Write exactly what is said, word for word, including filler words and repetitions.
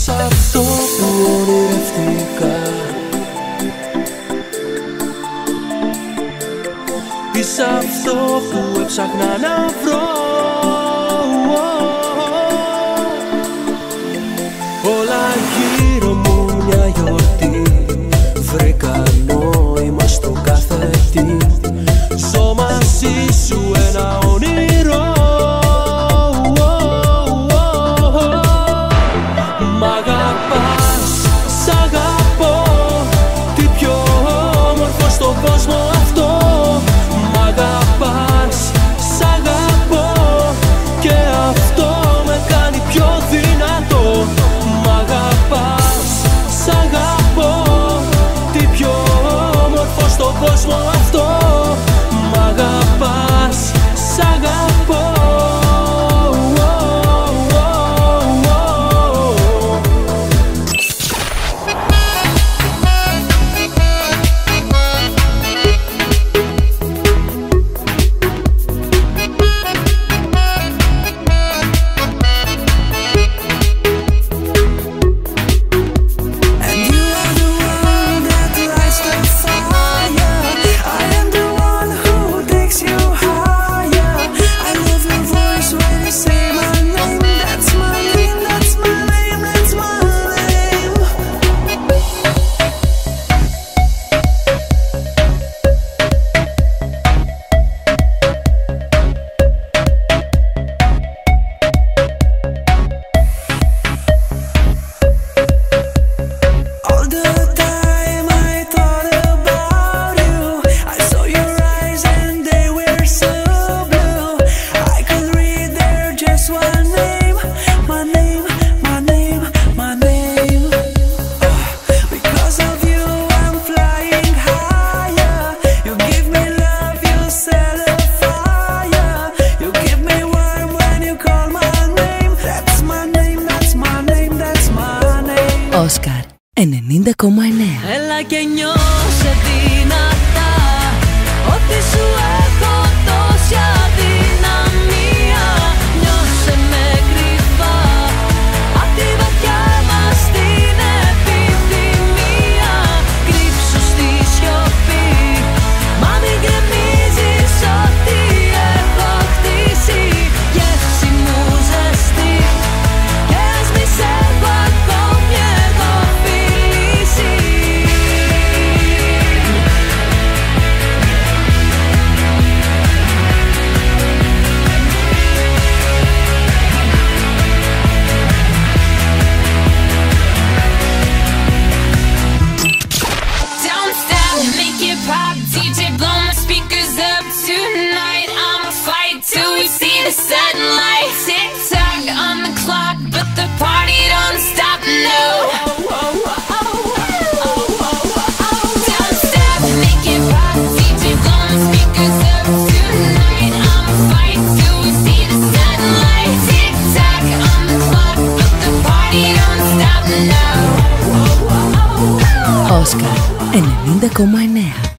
σ' αυτό που ονειρευτήκα, είσαι αυτό που έψαχνα να βρω. Όλα γύρω μου μια γιορτή, βρήκα νόημα στο κάθε τι. Ζω μαζί σου ένα όνειρο, μ' αγαπάς, σ' αγαπώ, τι πιο όμορφο στον κόσμο αυτό. Μ' αγαπάς, σ' αγαπώ, και αυτό με κάνει πιο δυνατό. Μ' αγαπάς, σ' αγαπώ, τι πιο όμορφο στον κόσμο αυτό. Μ' αγαπάς, σ' αγαπώ. Όσκαρ ενενήντα κόμμα εννέα. Έλα και νιώσε δυνατά, ότι σου έχω τόση αδυναμία. Νιώσε με κρυφά, απ' τη βαθιά μας την επιθυμία. Κρύψου στη σιωπή, μα μην γκρεμίζεις ό,τι έχω χτίσει. Γεύση μου ζεστή, και ας μη σε έχω ακόμη εγώ φιλήσει. Don't stop, make it pop, D J blow my speakers up tonight. I'ma fight till we see the sunlight. Tick tock on the clock, but the party don't stop, no. Don't stop, make it pop, D J blow my speakers up tonight. I'ma fight till we see the sunlight. Tick tock on the clock, but the party don't stop, no. Όσκαρ ενενήντα κόμμα εννέα.